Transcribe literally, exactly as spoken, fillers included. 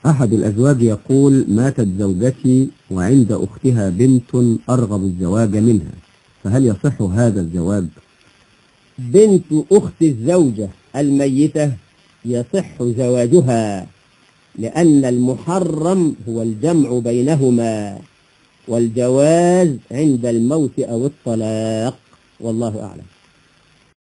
أحد الأزواج يقول: ماتت زوجتي وعند أختها بنت أرغب الزواج منها، فهل يصح هذا الزواج؟ بنت أخت الزوجة الميتة يصح زواجها، لأن المحرم هو الجمع بينهما، والجواز عند الموت أو الطلاق، والله أعلم.